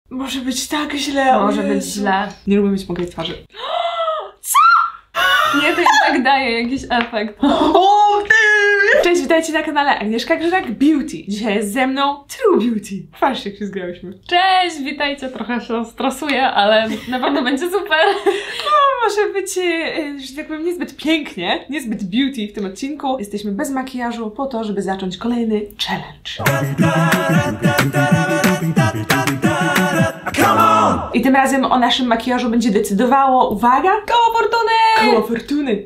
Może być tak źle. Może być źle. Nie lubię mieć mokrej twarzy. Nie, to jednak daje jakiś efekt. O, ty! Cześć, witajcie na kanale Agnieszka Grzynak Beauty. Dzisiaj jest ze mną True Beauty. Patrzcie, jak się zgrałyśmy. Cześć, witajcie. Trochę się stresuję, ale na pewno będzie super. No, może być, że tak powiem, niezbyt pięknie, niezbyt beauty w tym odcinku. Jesteśmy bez makijażu po to, żeby zacząć kolejny challenge. I tym razem o naszym makijażu będzie decydowało, uwaga, Koło fortuny! koło fortuny.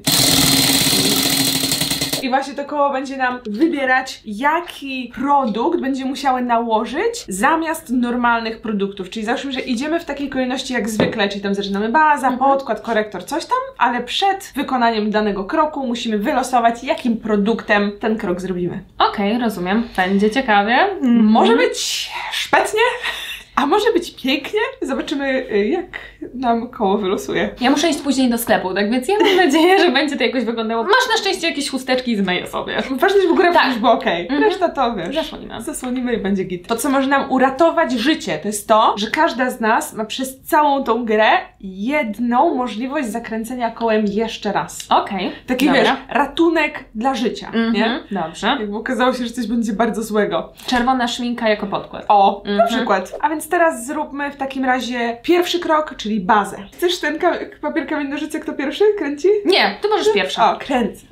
I właśnie to koło będzie nam wybierać, jaki produkt będzie musiały nałożyć zamiast normalnych produktów. Czyli załóżmy, że idziemy w takiej kolejności jak zwykle, czyli tam zaczynamy baza, podkład, korektor, coś tam, ale przed wykonaniem danego kroku musimy wylosować, jakim produktem ten krok zrobimy. Okej, rozumiem. Będzie ciekawie. Może być szpetnie, a może być pięknie. Zobaczymy, jak nam koło wylosuje. Ja muszę iść później do sklepu, tak więc ja mam nadzieję, że będzie to jakoś wyglądało. Masz na szczęście jakieś chusteczki i zmyję sobie. Ważne, żeby góra już była okej. Mhm. Reszta to wiesz. Zasłonimy. Zasłonimy i będzie git. To, co może nam uratować życie, to jest to, że każda z nas ma przez całą tą grę jedną możliwość zakręcenia kołem jeszcze raz. Okej. Taki dobra. wiesz, ratunek dla życia, nie? Dobrze. Jakby okazało się, że coś będzie bardzo złego. Czerwona szminka jako podkład. O, na przykład. A więc teraz zróbmy w takim razie pierwszy krok, czyli bazę. Chcesz ten papier, kamień, nożyce, kto pierwszy kręci? Nie, ty możesz pierwsza. O, kręcę.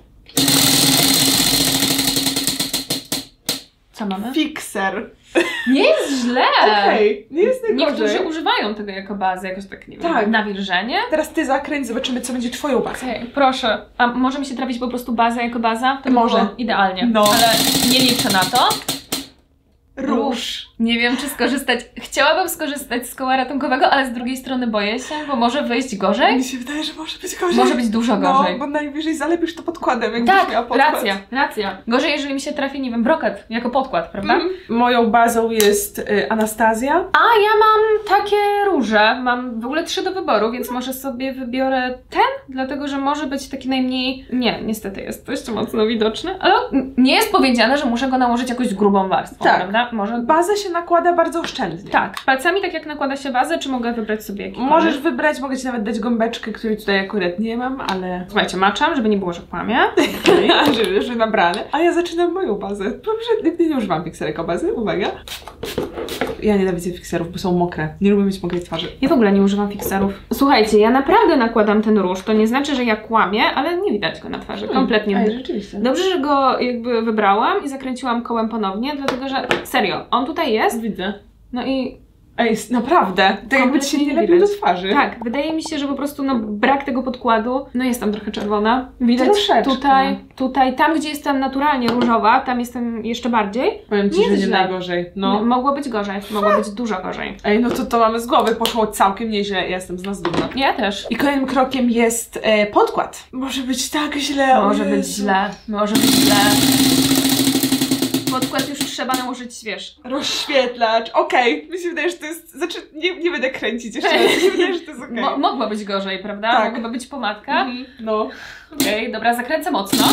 Co mamy? Fixer. Nie jest źle! Okej, nie jest najgorzej. Niektórzy używają tego jako bazę, jakoś tak, nie wiem, Tak. nawilżenie. Teraz ty zakręć, zobaczymy, co będzie twoją bazą. Okej, proszę. A może mi się trafić po prostu baza jako baza? To by Może. było idealnie. No. Ale nie liczę na to. Róż. Nie wiem, czy skorzystać. Chciałabym skorzystać z koła ratunkowego, ale z drugiej strony boję się, bo może wyjść gorzej. Mi się wydaje, że może być gorzej. Może być dużo gorzej. No, bo najwyżej zalepisz to podkładem, jakbyś miała Tak, podkład. racja. Gorzej, jeżeli mi się trafi, nie wiem, brokat jako podkład, prawda? Moją bazą jest Anastazja. A ja mam takie róże. Mam w ogóle 3 do wyboru, więc może sobie wybiorę ten, dlatego że może być taki najmniej... Nie, niestety jest dość mocno widoczny, ale nie jest powiedziane, że muszę go nałożyć jakąś grubą warstwą, Tak. prawda? Może... Bazę się nakłada bardzo oszczędnie. Tak, palcami tak jak nakłada się bazę, czy mogę wybrać sobie jakiś Możesz wybrać, mogę ci nawet dać gąbeczkę, której tutaj akurat nie mam, ale... Słuchajcie, maczam, żeby nie było, że kłamie. że nabrane. A ja zaczynam moją bazę. Dobrze, nigdy nie używam fikserek o bazy, uwaga. Ja nienawidzę fikserów, bo są mokre. Nie lubię mieć mokrej twarzy. Ja w ogóle nie używam fikserów. Słuchajcie, ja naprawdę nakładam ten róż. To nie znaczy, że ja kłamię, ale nie widać go na twarzy. Kompletnie. Ej, rzeczywiście. Dobrze, że go jakby wybrałam i zakręciłam kołem ponownie, dlatego że serio, on tutaj jest. Widzę. No i Ej, naprawdę. Tak jakby ci się nie lepił do twarzy. tak, wydaje mi się, że po prostu no brak tego podkładu. No jestem trochę czerwona. Widać Troszeczkę. tutaj, tam gdzie jestem naturalnie różowa, tam jestem jeszcze bardziej. Powiem ci, Nie że jest nie źle. najgorzej. No. Mogło być gorzej, mogło być dużo gorzej. Ej, no to mamy z głowy. Poszło całkiem nieźle. Ja jestem z nas dumna. Ja też. I kolejnym krokiem jest podkład. Może być tak źle. Może o być Jezu. źle, może być źle. Podkład już trzeba nałożyć, wiesz. Rozświetlacz. Okej. Mi się wydaje, że to jest... Znaczy, nie będę kręcić jeszcze raz. Mi się wydaje, że to jest okej. Mogło być gorzej, prawda? Tak. Mogłaby być pomadka. No. Okej, dobra, zakręcę mocno.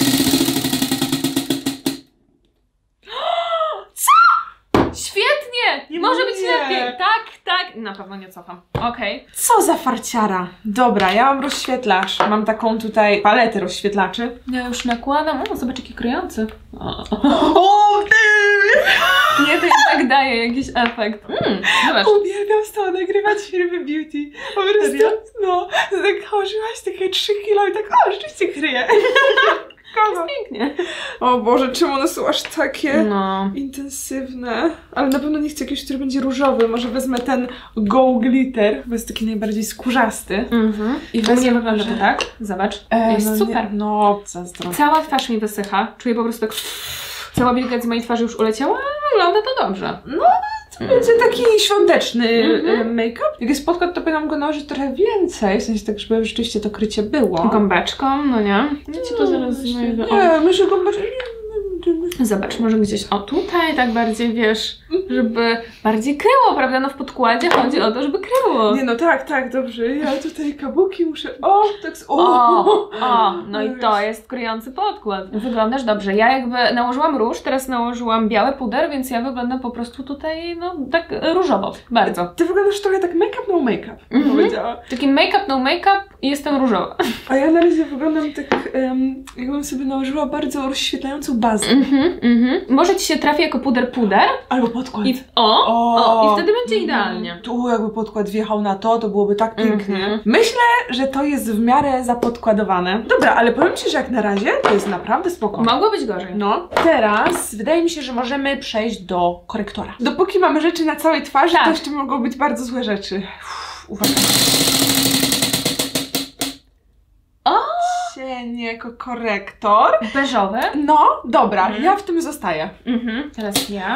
Świetnie! Może być Nie. lepiej. Tak. Na pewno nie cofam. Okej. Co za farciara. Dobra, ja mam rozświetlacz. Mam taką tutaj paletę rozświetlaczy. Ja już nakładam. O, zobacz jaki kryjący. O, ty! Nie, to jednak daje jakiś efekt. Zobacz. Uwielbiam z tobą nagrywać filmy beauty. Po prostu, Serio? no, tak chodziłaś takie 3 kilo i tak, o, rzeczywiście kryję. Kogo? Pięknie. O Boże, czemu one są aż takie No. intensywne? Ale na pewno nie chcę jakiegoś, który będzie różowy. Może wezmę ten Go Glitter, bo jest taki najbardziej skórzasty. I u mnie wygląda to tak. Zobacz. Jest no super. Nie, no, zazdro. Cała twarz mi wysycha. Czuję po prostu tak... Cała wilgoć z mojej twarzy już uleciała, a wygląda to dobrze. No, to będzie taki świąteczny make-up. Jak jest podkład, to powinnam go nałożyć trochę więcej, w sensie tak, żeby rzeczywiście to krycie było. Gąbeczką, no nie? Ja ci to zaraz znajdę. Nie, myślę gąbeczkę. Zobacz, może gdzieś o tutaj, tak bardziej, wiesz, żeby bardziej kryło, prawda? No w podkładzie chodzi o to, żeby kryło. Nie no, tak, dobrze. Ja tutaj kabuki muszę... Tak... No i to jest kryjący podkład. Wyglądasz dobrze. Ja jakby nałożyłam róż, teraz nałożyłam biały puder, więc ja wyglądam po prostu tutaj, no tak różowo, bardzo. Ty wyglądasz trochę tak make-up, no make-up, powiedziała. Taki make-up, no make-up i jestem różowa. A ja na razie wyglądam tak, jakbym sobie nałożyła bardzo rozświetlającą bazę. Może ci się trafi jako puder, albo podkład. I wtedy będzie idealnie. Tu jakby podkład wjechał na to byłoby tak pięknie. Myślę, że to jest w miarę zapodkładowane. Dobra, ale powiem Ci, że jak na razie to jest naprawdę spoko. Mogło być gorzej. No. Teraz wydaje mi się, że możemy przejść do korektora. Dopóki mamy rzeczy na całej twarzy, to jeszcze mogą być bardzo złe rzeczy. Uwaga. Cień jako korektor. Beżowy. No, dobra, ja w tym zostaję. Teraz ja.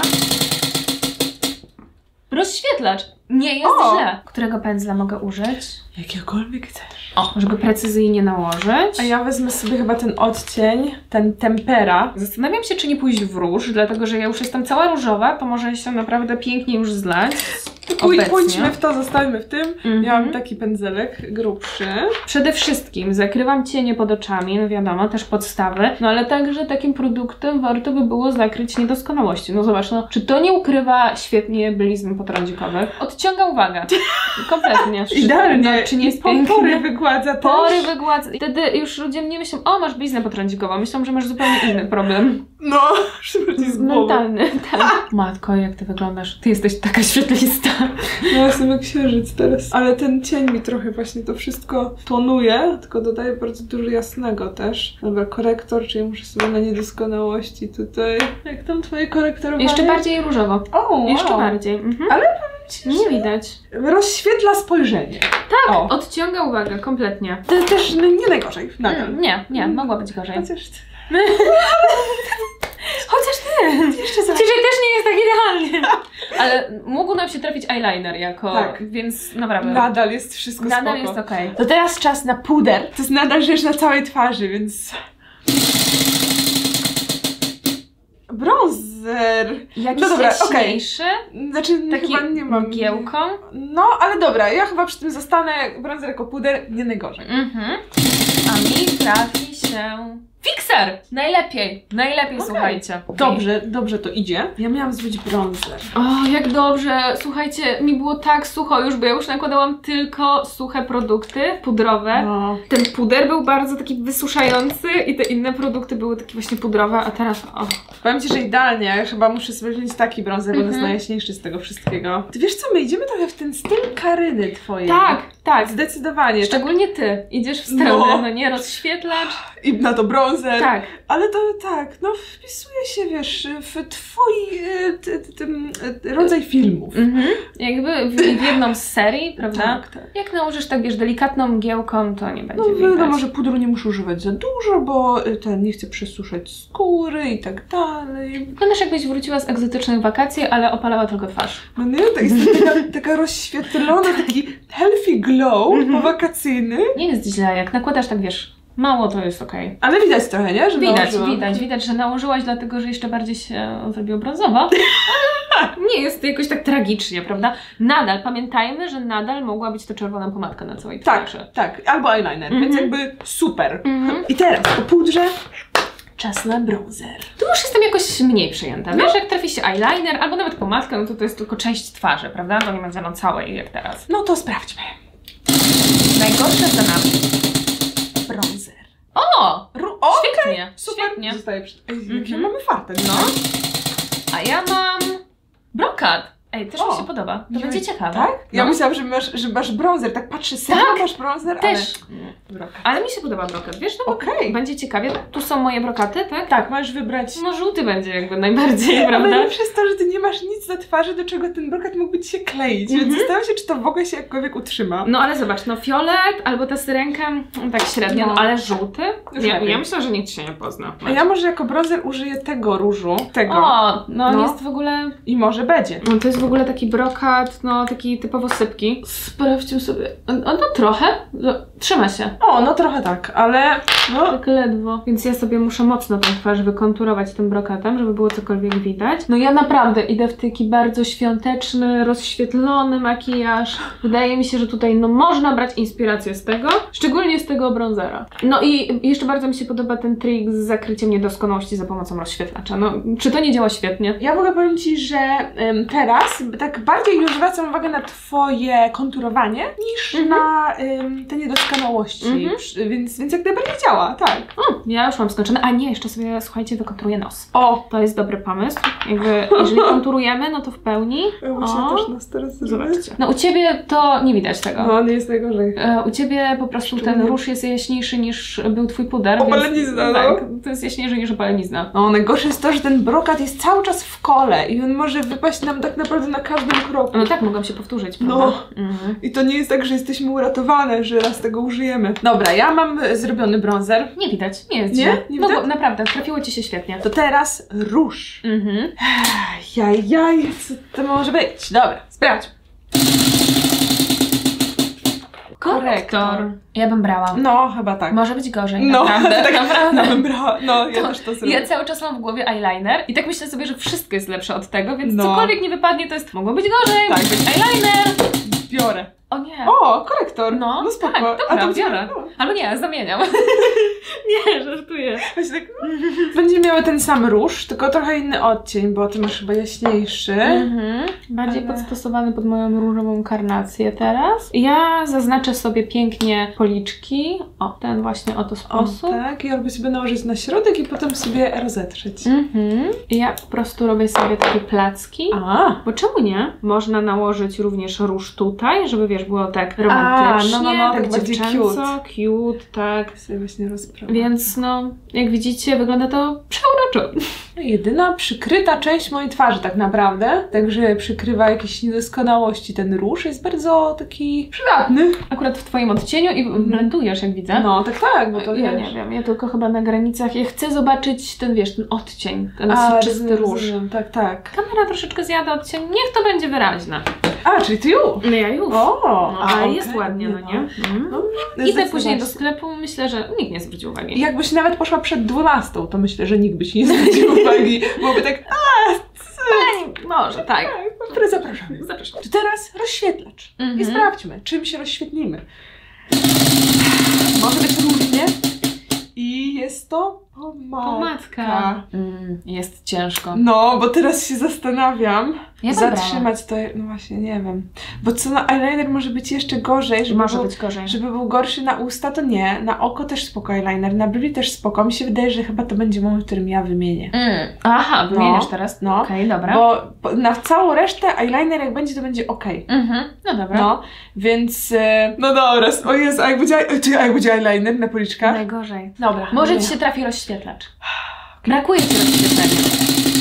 Rozświetlacz. Nie jest źle. Którego pędzla mogę użyć? Jakiegokolwiek chcesz. Żeby precyzyjnie nałożyć. A ja wezmę sobie chyba ten odcień, ten tempera. Zastanawiam się, czy nie pójść w róż, dlatego że ja już jestem cała różowa, to może się naprawdę pięknie już zlać. Pójdźmy w to, zostańmy w tym. Ja mam taki pędzelek grubszy. Przede wszystkim zakrywam cienie pod oczami, no wiadomo, też podstawy, no ale także takim produktem warto by było zakryć niedoskonałości. No zobacz, no, czy to nie ukrywa świetnie blizn potrądzikowych? Odciąga uwagę. Kompletnie. Idealnie. No, czy nie jest pięknie? Pory wygładza też. Pory wygładza. I wtedy już ludzie nie myślą, masz bliznę potrądzikową. Myślą, że masz zupełnie inny problem. No, szybciej z głową. Mentalny, tak. Matko, jak ty wyglądasz? Ty jesteś taka świetlista. No, jestem jak księżyc teraz. Ale ten cień mi trochę właśnie to wszystko tonuje, tylko dodaje bardzo dużo jasnego też. Dobra, korektor, czyli muszę sobie na niedoskonałości tutaj. Jak tam twoje korektorowanie? Jeszcze bardziej różowo. Jeszcze bardziej. Ale powiem Ci, nie widać. Rozświetla spojrzenie. Tak, odciąga uwagę, kompletnie. To też nie najgorzej, nadal. Nie, mogła być gorzej. Chociaż ty! Jeszcze Ciszej też nie jest tak idealnie. Ale mógł nam się trafić eyeliner jako, więc naprawdę. Nadal jest wszystko spoko. Nadal jest okej. To teraz czas na puder. To jest nadal rzecz na całej twarzy, więc... Bronzer. Jakiś jaśniejszy? Znaczy, taki chyba nie mam mgiełką? No, ale dobra, ja chyba przy tym zostanę. Bronzer jako puder, nie najgorzej. A mi trafi się... Fixer! Najlepiej, słuchajcie. Dobrze to idzie. Ja miałam zrobić bronzer. O, jak dobrze. Słuchajcie, mi było tak sucho już, bo ja już nakładałam tylko suche produkty pudrowe. No. Ten puder był bardzo taki wysuszający i te inne produkty były takie właśnie pudrowe, a teraz Powiem Ci, że idealnie. Ja chyba muszę sobie wziąć taki bronzer, bo to jest najjaśniejszy z tego wszystkiego. Ty wiesz co, my idziemy trochę w ten styl Karyny twojej. Tak. Zdecydowanie. Szczególnie ty. Idziesz w stronę, no nie, rozświetlacz. I na to bronzer. Tak. Ale to no wpisuje się, wiesz, w twój rodzaj filmów. Jakby w jedną z serii, prawda? Tak. Jak nałożysz tak, wiesz, delikatną mgiełką, to nie będzie widać. Wiadomo, że pudru nie muszę używać za dużo, bo ten nie chce przesuszać skóry i tak dalej. Wyglądasz jakbyś wróciła z egzotycznych wakacji, ale opalała tylko twarz. No nie, to jest taka rozświetlona, taki healthy glow powakacyjny. Nie jest źle, jak nakładasz tak, wiesz, mało to jest okej. Ale widać trochę, nie? Że Widać, że nałożyłaś, dlatego że jeszcze bardziej się zrobiło brązowo. Ale nie jest to jakoś tak tragicznie, prawda? Nadal, pamiętajmy, że nadal mogła być to czerwona pomadka na całej twarzy. Tak, albo eyeliner, więc jakby super. I teraz po pudrze czas na bronzer. Tu już jestem jakoś mniej przejęta. Wiesz, jak trafi się eyeliner albo nawet pomadka, no to jest tylko część twarzy, prawda? To nie będzie całej jak teraz. No to sprawdźmy. Najgorsze za nami. Bronzer. Świetnie, super. Świetnie. Zostaje jakie mamy fartę. No. A ja mam brokat. Ej, też mi się podoba. To będzie ciekawe. Tak? No. Ja myślałam, że masz bronzer. Tak patrzę, serio masz bronzer, też. Ale... Ale mi się podoba brokat, wiesz? No będzie ciekawie. Tu są moje brokaty, tak? Tak, możesz wybrać. No żółty będzie jakby najbardziej, prawda? Ale przez to, że ty nie masz nic na twarzy, do czego ten brokat mógłby ci się kleić, więc zastanawiam się, czy to w ogóle się jakkolwiek utrzyma. No ale zobacz, no fiolet albo ta syrenka, tak średnio, no ale żółty? Ja myślę, że nikt się nie pozna. A ja może jako bronzer użyję tego różu. Jest w ogóle... I może będzie. No to jest w ogóle taki brokat, no taki typowo sypki. Sprawdźmy sobie. No trochę. No, trzyma się. O, no trochę tak, ale no. Tak ledwo. Więc ja sobie muszę mocno tą twarz wykonturować tym brokatem, żeby było cokolwiek widać. No ja naprawdę idę w taki bardzo świąteczny, rozświetlony makijaż. Wydaje mi się, że tutaj no można brać inspirację z tego, szczególnie z tego bronzera. No i jeszcze bardzo mi się podoba ten trik z zakryciem niedoskonałości za pomocą rozświetlacza. No, czy to nie działa świetnie? Ja w ogóle powiem Ci, że teraz tak bardziej już zwracam uwagę na Twoje konturowanie niż na te niedoskonałości, więc jak najbardziej działa, tak. Ja już mam skończone. A nie, jeszcze sobie, słuchajcie, wykonturuję nos. O! To jest dobry pomysł. Jakby, jeżeli konturujemy, no to w pełni. Muszę też nos teraz zobaczcie. No u Ciebie to nie widać tego. No, nie jest najgorzej. U Ciebie po prostu ten róż jest jaśniejszy niż był Twój puder. Opalenizna, więc, tak, to jest jaśniejszy niż opalenizna. No, najgorsze jest to, że ten brokat jest cały czas w kole i on może wypaść nam tak naprawdę na każdym kroku. No tak, mogą się powtórzyć, prawda? No. I to nie jest tak, że jesteśmy uratowane, że raz tego użyjemy. Dobra, ja mam zrobiony bronzer. Nie widać, nie jest Nie? źle. Nie no widać? bo naprawdę, trafiło Ci się świetnie. To teraz róż. Jaj, co to może być? Dobra, sprawdź. Korektor. Ja bym brała. No, chyba tak. Może być gorzej, No, naprawdę. tak naprawdę. No, bym brała. No, ja też to zrobię. Ja cały czas mam w głowie eyeliner i tak myślę sobie, że wszystko jest lepsze od tego, więc No. cokolwiek nie wypadnie, to jest mogło być gorzej, Tak. może być eyeliner. Biorę. O nie. O, korektor. No spoko. tak, dobra, A to biorę. Albo nie, zamieniam. Nie, żartuję. Właśnie tak. Będzie miały ten sam róż, tylko trochę inny odcień, bo ty masz chyba jaśniejszy. Bardziej podstosowany pod moją różową karnację teraz. Ja zaznaczę sobie pięknie policzki. O, ten właśnie oto sposób. O, tak, i albo sobie nałożyć na środek i potem sobie rozetrzeć. I ja po prostu robię sobie takie placki. Bo czemu nie? Można nałożyć również róż tutaj, żeby wiesz, było tak romantycznie, tak bardziej dziewczęco, cute, tak. Sobie właśnie rozprawiam. Więc no, jak widzicie, wygląda to przeuroczo. Jedyna przykryta część mojej twarzy tak naprawdę, także przykrywa jakieś niedoskonałości. Ten róż jest bardzo taki przydatny. Akurat w Twoim odcieniu i blendujesz, jak widzę. No, tak, bo to ja wiesz. nie wiem, ja tylko chyba na granicach, ja chcę zobaczyć ten, wiesz, ten odcień, ten czysty róż. Tak. Kamera troszeczkę zjada odcień, niech to będzie wyraźne. A, czyli ty już? No ja już. Ale jest ładnie, no nie? Idę później do sklepu, myślę, że nikt nie zwróci uwagi. Jakbyś nawet poszła przed 12, to myślę, że nikt by się nie zwrócił uwagi. Byłoby tak, może, tak. Zapraszamy. Czy teraz rozświetlacz? I sprawdźmy, czym się rozświetlimy. Może być różnie. I jest to pomadka. Jest ciężko. No, bo teraz się zastanawiam. Ja zatrzymać to, no właśnie, nie wiem. Bo co na eyeliner może być jeszcze gorzej, żeby był gorszy na usta, to nie. Na oko też spoko eyeliner, na brwi też spoko. Mi się wydaje, że chyba to będzie moment, w którym ja wymienię. Aha, wymieniasz teraz? No. Okej, dobra. Bo na całą resztę eyeliner jak będzie, to będzie okej. No dobra. No, więc... No dobra, o Jezu, a jak będzie eyeliner na policzkach? Najgorzej. Dobra. Może Ci się trafi rozświetlacz. Brakuje Ci rozświetlenia.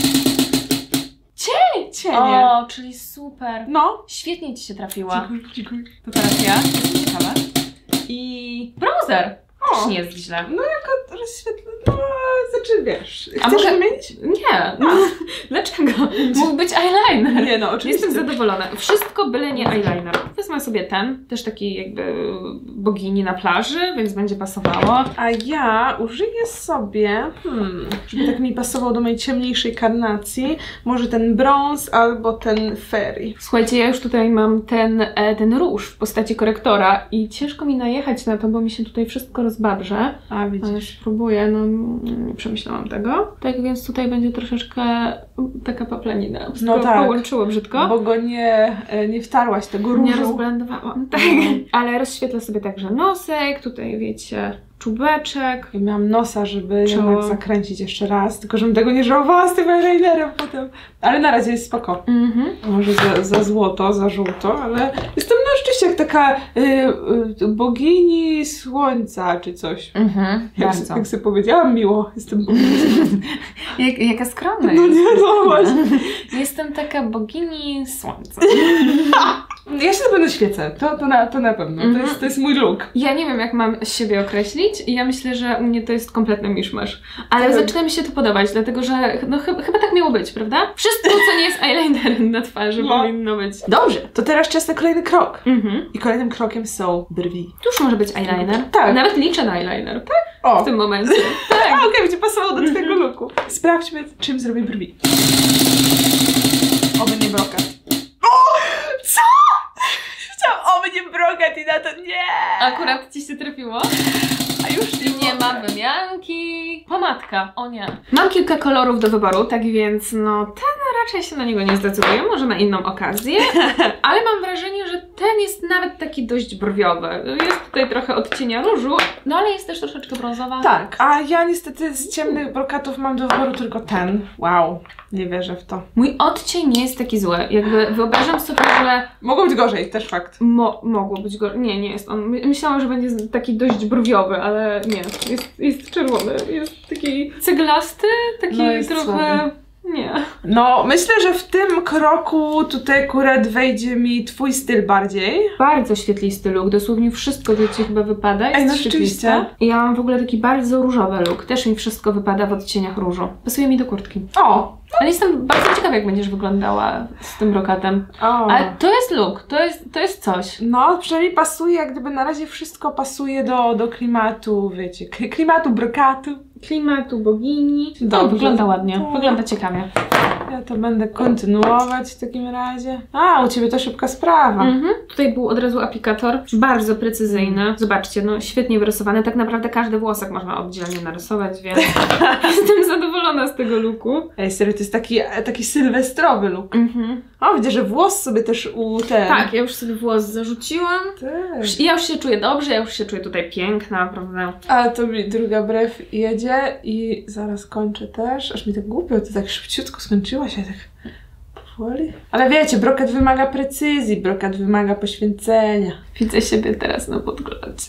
Cienie. O, czyli super. No. Świetnie Ci się trafiła. Dziękuję. To teraz ja. Ciekawe. I bronzer. Też nie jest źle. No jako rozświetlenie, no znaczy wiesz, A chcesz mogę... wymienić? Nie. Dlaczego? Mógł być eyeliner. Nie no, oczywiście. Jestem zadowolona. Wszystko byle nie eyeliner. Wezmę sobie ten, też taki jakby bogini na plaży, więc będzie pasowało. A ja użyję sobie, żeby tak mi pasował do mojej ciemniejszej karnacji, może ten brąz albo ten fairy. Słuchajcie, ja już tutaj mam ten róż w postaci korektora i ciężko mi najechać na to, bo mi się tutaj wszystko rozbabrze. A widzisz. Ale spróbuję, no nie przemyślałam tego. Tak więc tutaj będzie troszeczkę taka paplanina. No tak. Połączyło brzydko. Bo go nie wtarłaś tego różu. Nie rozblendowałam. Tak. Ale rozświetlę sobie także nosek, tutaj wiecie, czubeczek. Ja miałam nosa, żeby jednak zakręcić jeszcze raz, tylko żebym tego nie żałowała z tym eyelinerem potem. Ale na razie jest spoko. Może za złoto, za żółto, ale jestem no rzeczywiście jak taka bogini słońca czy coś. Jak sobie powiedziałam miło, jestem bogini. Jaka skromna No nie, no właśnie. Jestem taka bogini słońca. Ja się na pewno świecę. To na pewno. To jest mój look. Ja nie wiem, jak mam siebie określić i ja myślę, że u mnie to jest kompletny miszmasz. Ale zaczyna mi się to podobać, dlatego że no chyba tak miało być, prawda? Wszystko, co nie jest eyelinerem na twarzy, powinno być. Dobrze, to teraz czas na kolejny krok. I kolejnym krokiem są brwi. Tuż może być eyeliner. Tak. Nawet liczę na eyeliner. Tak? O. W tym momencie. Tak. Okej, będzie pasowało do twojego looku. Sprawdźmy, czym zrobię brwi. Oby nie brokat. O! Co? Chciałam oby nie brokat i na to nie! Akurat ci się trafiło? A już Nie ma wymianki. Pomadka, o nie. Mam kilka kolorów do wyboru, tak więc no ten raczej się na niego nie zdecyduję, może na inną okazję, ale mam wrażenie, że ten jest nawet taki dość brwiowy. Jest tutaj trochę odcienia różu, no ale jest też troszeczkę brązowa. Tak, a ja niestety z ciemnych brokatów mam do wyboru tylko ten. Wow, nie wierzę w to. Mój odcień nie jest taki zły, jakby wyobrażam sobie, że... Mogło być gorzej, też fakt. Mogło być gorzej. Nie jest on. Myślałam, że będzie taki dość brwiowy, ale nie. Jest czerwony. Jest taki ceglasty, taki trochę... Słaby. Nie. No, myślę, że w tym kroku tutaj akurat wejdzie mi twój styl bardziej. Bardzo świetlisty look, dosłownie wszystko, co ci chyba wypada jest rzeczywiście. I ja mam w ogóle taki bardzo różowy look, też mi wszystko wypada w odcieniach różu. Pasuje mi do kurtki. O! Ale jestem bardzo ciekawa, jak będziesz wyglądała z tym brokatem. Ale to jest look, to jest coś. No, przynajmniej pasuje, jak gdyby na razie wszystko pasuje do klimatu, wiecie, klimatu brokatu. Klimatu bogini. Dobrze. Wygląda ładnie, wygląda ciekawie. Ja to będę kontynuować w takim razie. A, u ciebie to szybka sprawa. Tutaj był od razu aplikator, bardzo precyzyjny. Zobaczcie, no świetnie wyrysowany. Tak naprawdę każdy włosek można oddzielnie narysować, więc jestem zadowolona z tego looku. Ej, serio, to jest taki sylwestrowy look. O, widzę, że włos sobie też Tak, ja już sobie włos zarzuciłam. Tak. Ja już się czuję dobrze, ja już się czuję tutaj piękna, prawda? A to mi druga brew jedzie i zaraz kończę też. Aż mi tak głupio, to tak szybciutko skończyła się, tak powoli. Ale wiecie, brokat wymaga precyzji, brokat wymaga poświęcenia. Widzę siebie teraz na podglądzie.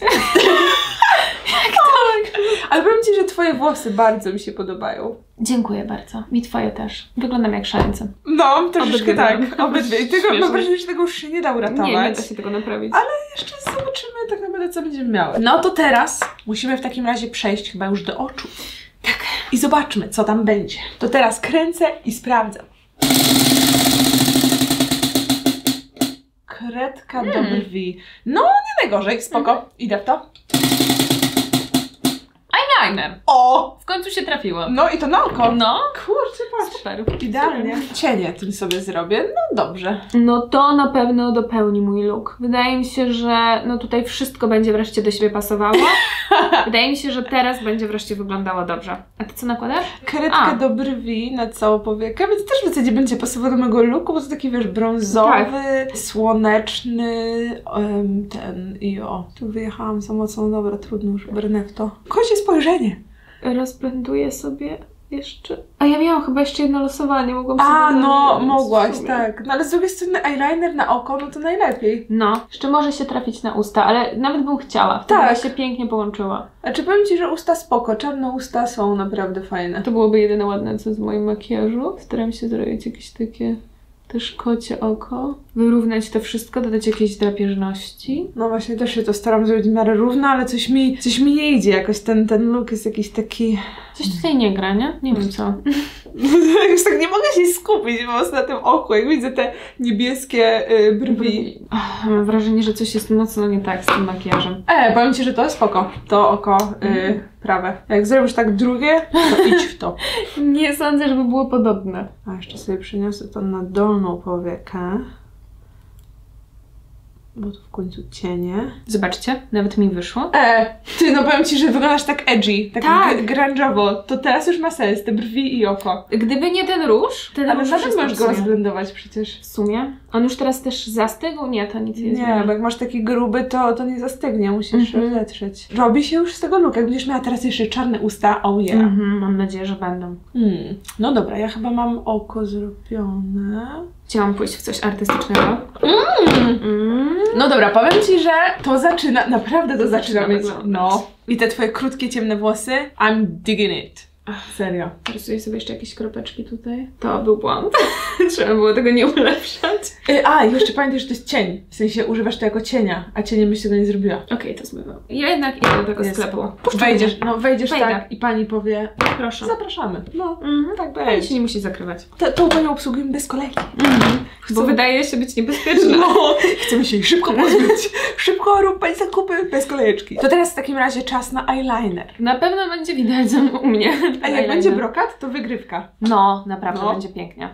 Ale powiem ci, że twoje włosy bardzo mi się podobają. Dziękuję bardzo. Mi twoje też. Wyglądam jak szaleńca. No, troszeczkę tak. Obydwie. I tego, mam wrażenie, że tego już się nie da uratować. Nie da się tego naprawić. Ale jeszcze zobaczymy tak naprawdę, co będziemy miały. No to teraz musimy w takim razie przejść chyba już do oczu. Tak. I zobaczmy, co tam będzie. To teraz kręcę i sprawdzam. Kredka do brwi. No, nie najgorzej, spoko. Idę w to. Eyeliner. O! W końcu się trafiło. No i to na oko. No. Kurczę, patrz. Super. Idealnie. Cienie tym sobie zrobię. No dobrze. No to na pewno dopełni mój look. Wydaje mi się, że no tutaj wszystko będzie wreszcie do siebie pasowało. Wydaje mi się, że teraz będzie wreszcie wyglądało dobrze. A ty co nakładasz? Kredkę do brwi na całą powiekę, więc też w zasadzie będzie pasował do mojego looku, bo to taki, wiesz, brązowy, słoneczny, ten i o. Tu wyjechałam za mocno, dobra, trudno już, brnę w to. Kozie spojrzenie. Rozblenduję sobie jeszcze. A ja miałam chyba jeszcze jedno losowanie, mogłam sobie no mogłaś, tak. No ale z drugiej strony eyeliner na oko, no to najlepiej. No, jeszcze może się trafić na usta, ale nawet bym chciała. Wtedy by się pięknie połączyła. A czy powiem ci, że usta spoko, czarne usta są naprawdę fajne. To byłoby jedyne ładne co z moim makijażu. Staram się zrobić jakieś takie też kocie oko. Wyrównać to wszystko, dodać jakieś drapieżności. No właśnie, też się to staram zrobić w miarę równo, ale coś mi nie idzie. Jakoś ten look jest jakiś taki... Coś tutaj nie gra, nie? Nie wiem co. Już tak nie mogę się skupić na tym oku, jak widzę te niebieskie brwi. Mam wrażenie, że coś jest mocno nie tak z tym makijażem. Powiem ci, że to jest spoko. To oko prawe. Jak zrobisz tak drugie, to idź w to. Nie sądzę, żeby było podobne. A jeszcze sobie przyniosę to na dolną powiekę. Bo tu w końcu cienie. Zobaczcie, nawet mi wyszło. Ty, no powiem ci, że wyglądasz tak edgy, tak grunge'owo. To teraz już ma sens, te brwi i oko. Gdyby nie ten róż, ale nawet możesz go rozblendować przecież. W sumie. On już teraz też zastygł? Nie, to nic nie jest. Nie, bo jak masz taki gruby, to nie zastygnie, musisz zetrzeć. Robi się już z tego look, jak będziesz miała teraz jeszcze czarne usta, oh yeah. Mam nadzieję, że będą. No dobra, ja chyba mam oko zrobione. Chciałam pójść w coś artystycznego. No dobra, powiem ci, że to zaczyna, naprawdę to zaczyna mieć. No. I te twoje krótkie, ciemne włosy, I'm digging it. Serio. Rysuję sobie jeszcze jakieś kropeczki tutaj. To był błąd. Trzeba było tego nie ulepszać. A, i jeszcze pamiętaj, że to jest cień. W sensie używasz to jako cienia, a cieniem byś tego nie zrobiła. Okej, to zmywam. Ja jednak idę do tego sklepu. Wejdziesz, wejdziesz Wejdę. tak i pani powie, Proszę. zapraszamy. No, tak Pani będzie. się nie musi zakrywać. Tą panią obsługujemy bez kolejki. Bo wydaje się być niebezpieczna. No, chcemy się jej szybko pozbyć. Szybko rób pani zakupy bez kolejeczki. To teraz w takim razie czas na eyeliner. Na pewno będzie widać u mnie. A jak będzie brokat, to wygrywka. No, naprawdę No. będzie pięknie.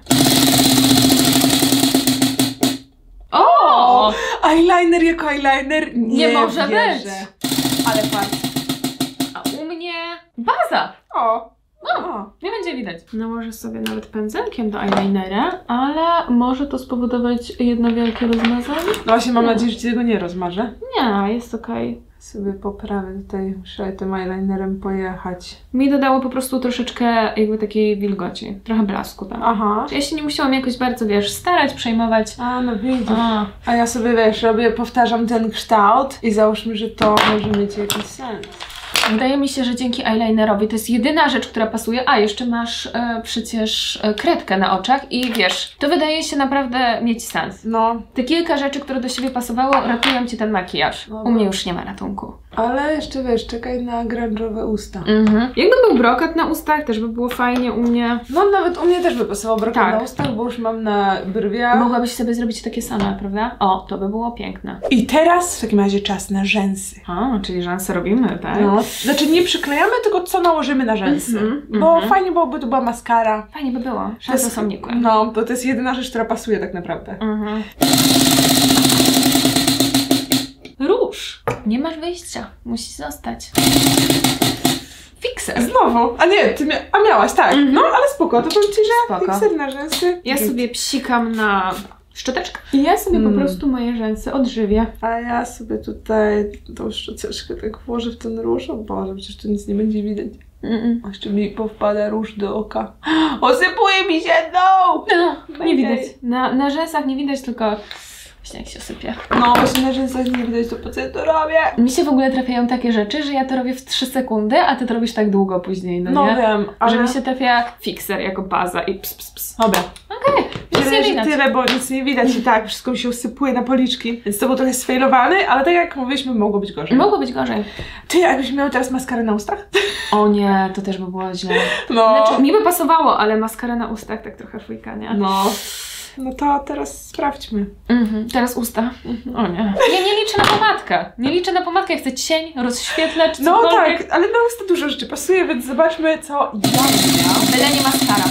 O! Eyeliner jako eyeliner nie może wierzę. być. Ale fakt. A u mnie baza. O! Nie będzie widać. Nałożę sobie nawet pędzelkiem do eyelinera, ale może to spowodować jedno wielkie rozmazanie? No właśnie mam nadzieję, że ci tego nie rozmarzę. Nie, jest okej. Sobie poprawię tutaj, muszę tym eyelinerem pojechać. Mi dodało po prostu troszeczkę jakby takiej wilgoci, trochę blasku tam. Aha. Ja się nie musiałam jakoś bardzo, wiesz, starać, przejmować. A, no widzisz. A ja sobie, wiesz, powtarzam ten kształt i załóżmy, że to może mieć jakiś sens. Wydaje mi się, że dzięki eyelinerowi to jest jedyna rzecz, która pasuje. A, jeszcze masz przecież kredkę na oczach i wiesz, to wydaje się naprawdę mieć sens. No, Te kilka rzeczy, które do siebie pasowało, ratują ci ten makijaż. No. U mnie już nie ma ratunku. ale jeszcze wiesz, czekaj na grunge'owe usta. Jakby był brokat na ustach, też by było fajnie u mnie. No nawet u mnie też by pasował brokat Tak. na ustach, bo już mam na brwiach. Mogłabyś sobie zrobić takie same, prawda? O, to by było piękne. I teraz w takim razie czas na rzęsy. A, czyli rzęsy robimy, tak? No, znaczy nie przyklejamy, tylko co nałożymy na rzęsy. Bo fajnie byłoby, to była maskara. Fajnie by było. To Szanse jest- są nikłe. No, to jest jedyna rzecz, która pasuje tak naprawdę. Róż. Nie masz wyjścia. Musi zostać. Fixer. Znowu. A nie, a miałaś, tak. No, ale spoko, to powiem ci, że Spoko. fikser na rzęsy. Ja sobie psikam na szczoteczkę i ja sobie po prostu moje rzęsy odżywię. A ja sobie tutaj tą szczoteczkę tak włożę w ten róż. O Boże, przecież tu nic nie będzie widać. A jeszcze mi powpada róż do oka. Osypuje mi się no! Nie widać. Na rzęsach nie widać, tylko właśnie jak się sypie. No właśnie na rzęsach nie widać, to po co ja to robię? Mi się w ogóle trafiają takie rzeczy, że ja to robię w 3 sekundy, a ty to robisz tak długo później, No nie? wiem, ale... Że mi się trafia fixer jako baza i ps. Dobra. Okej, nic nie Tyle, że widać. tyle, bo nic nie widać i tak, wszystko mi się usypuje na policzki. Więc to był trochę sfailowany, ale tak jak mówiliśmy, mogło być gorzej. Mogło być gorzej. Ty, jakbyśmy miały teraz maskarę na ustach? O nie, to też by było źle. No. Znaczy, mi by pasowało, ale maskara na ustach tak trochę fujka, nie? No. No to teraz sprawdźmy. Teraz usta. O nie. Ja nie liczę na pomadkę. Nie liczę na pomadkę, ja chcę cień, rozświetlacz, No cokolwiek. tak, ale na usta dużo rzeczy pasuje, więc zobaczmy, co ja miałam. Byle nie maskara.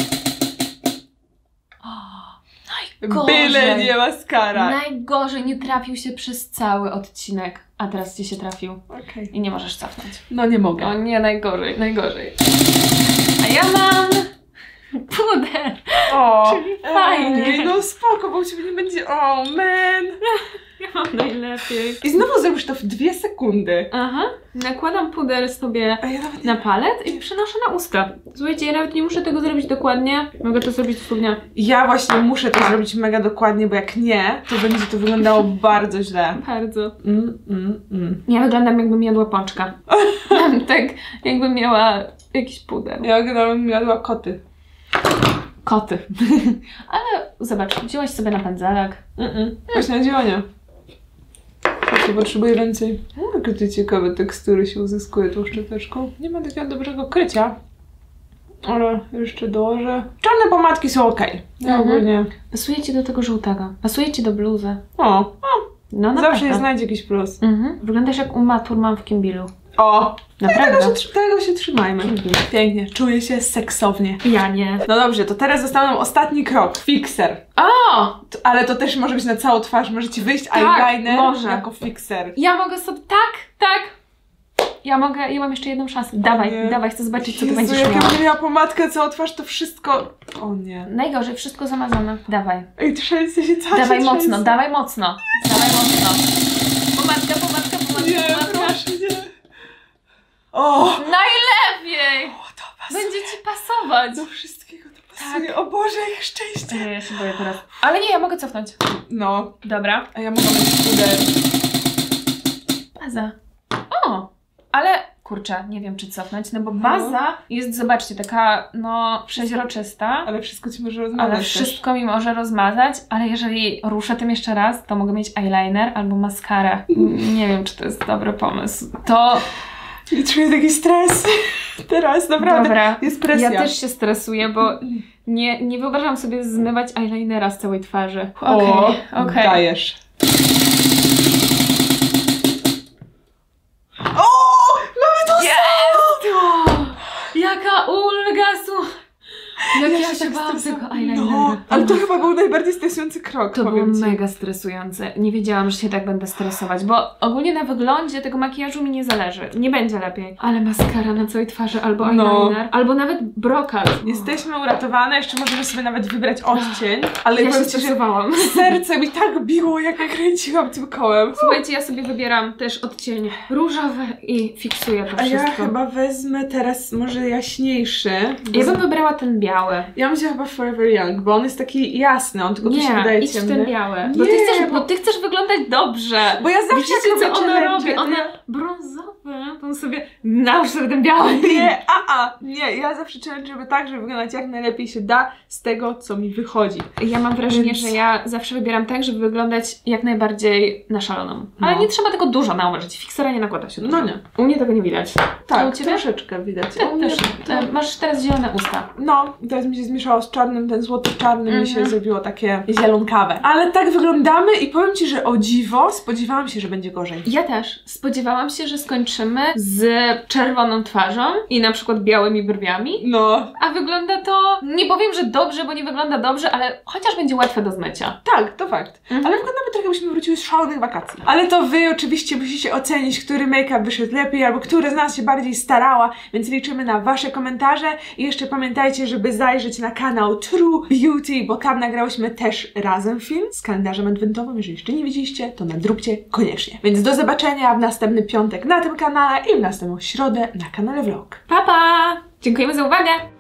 Byle nie maskara. Najgorzej, nie trafił się przez cały odcinek. A teraz ci się trafił. Okej. I nie możesz cofnąć. No nie mogę. O nie, najgorzej. A ja mam puder. O, Czyli fajnie. No spoko, bo u ciebie nie będzie. O, man. Ja mam najlepiej. I znowu zrobisz to w 2 sekundy. Aha. Nakładam puder sobie A ja nawet na palet i przenoszę na usta. Słuchajcie, ja nawet nie muszę tego zrobić dokładnie. Mogę to zrobić dosłownie. Ja właśnie muszę to zrobić mega dokładnie, bo jak nie, to będzie to wyglądało bardzo źle. Bardzo. Ja Ja wyglądam jakbym jadła pączka. Tak, jakbym miała jakiś puder. gdybym jadła koty. Koty. Ale zobacz, wzięłaś sobie na pędzelek. Właśnie na działania. Właśnie potrzebuję więcej. Jakie te ciekawe tekstury się uzyskuje tą szczoteczką. Nie ma takiego dobrego krycia. Ale jeszcze dołożę. Czarne pomadki są okej. Ja ogólnie... Pasuje ci do tego żółtego. Pasuje ci do bluzy. O, No na zawsze pewno. znajdzie jakiś plus. Wyglądasz jak Uma Thurman w Kimbilu. O! Naprawdę. Tego się trzymajmy. Pięknie. Czuję się seksownie. Ja nie. No dobrze, to teraz został nam ostatni krok. Fixer. O! Ale to też może być na całą twarz. Może ci wyjść Tak, eyeliner może. jako fixer. Ja mogę sobie... Tak! Ja mam jeszcze jedną szansę. Dawaj, chcę zobaczyć, co ty Jezu, będziesz jak ja miała. będę miała pomadkę, całą twarz, to wszystko... O nie. Najgorzej, wszystko zamazane. Dawaj. Ej, trzęsę się cały Dawaj się mocno, trzęsę. dawaj mocno. Pomadka. Nie, proszę, nie. O! Najlepiej! O, to pasuje. Będzie ci pasować. Do wszystkiego to pasuje. O Boże, jak szczęście. Nie, ja się boję teraz. Ale nie, ja mogę cofnąć. No. Dobra. A ja mogę mieć puder. Baza. O! Ale kurczę, nie wiem czy cofnąć, no bo baza jest, zobaczcie, taka no przeźroczysta. Ale wszystko ci może rozmazać. Ale wszystko mi może rozmazać, ale jeżeli ruszę tym jeszcze raz, to mogę mieć eyeliner albo maskarę. Nie wiem, czy to jest dobry pomysł. To... I czuję taki stres. Teraz naprawdę Dobra, jest presja. ja też się stresuję, bo nie wyobrażam sobie zmywać eyelinera z całej twarzy. Okej. Dajesz. O! Mamy to samo! Jaka ulga, jak ja się bałam tego eyelinera. No, ale to chyba był najbardziej stresujący krok, To było powiem ci. mega stresujące. Nie wiedziałam, że się tak będę stresować, bo ogólnie na wyglądzie tego makijażu mi nie zależy. Nie będzie lepiej. Ale maskara na całej twarzy, albo eyeliner, albo nawet brokal. Jesteśmy uratowane, jeszcze możemy sobie nawet wybrać odcień, ale Ja się powiem ci, że stresowałam. serce mi tak biło, jak kręciłam tym kołem. Słuchajcie, ja sobie wybieram też odcień różowy i fiksuję to A ja wszystko. chyba wezmę teraz może jaśniejszy. Ja bym wybrała ten biały. Ja bym wzięła chyba Forever Young, bo on jest taki jasny, on tylko tu się wydaje idź w ciemny. ten biały. Nie, Bo ty chcesz wyglądać dobrze. Bo ja zawsze Widzicie, jak co robię ona challenge, robi? Ona brązowy, to on sobie nałóż sobie ten biały. Nie, ja zawsze challenge robię tak, żeby wyglądać jak najlepiej się da z tego, co mi wychodzi. Ja mam wrażenie, Więc... że ja zawsze wybieram tak, żeby wyglądać jak najbardziej na szaloną. Ale nie trzeba tego dużo nałożyć. Fiksera nie nakłada się dużo. No nie. U mnie tego nie widać. Tak, A u ciebie? troszeczkę widać. Ty U mnie też. to- Masz teraz zielone usta. No, teraz mi się zmieszało z czarnym, ten złoto-czarny mi się zrobiło takie zielonkawe. Ale tak wyglądamy i powiem ci, że o dziwo spodziewałam się, że będzie gorzej. Ja też. Spodziewałam się, że skończymy z czerwoną twarzą i na przykład białymi brwiami. No. A wygląda to, nie powiem, że dobrze, bo nie wygląda dobrze, ale chociaż będzie łatwe do zmycia. Tak, to fakt. Ale wyglądamy trochę, jakbyśmy wróciły z szalonych wakacji. Ale to wy oczywiście musicie ocenić, który make-up wyszedł lepiej, albo która z nas się bardziej starała, więc liczymy na wasze komentarze. I jeszcze pamiętajcie, żeby zajrzeć na kanał True Beauty, bo tam nagrałyśmy też razem film z kalendarzem adwentowym. Jeżeli jeszcze nie widzieliście, to nadróbcie koniecznie. Więc do zobaczenia w następny piątek na tym kanale i w następną środę na kanale Vlog. Pa, pa! Dziękujemy za uwagę!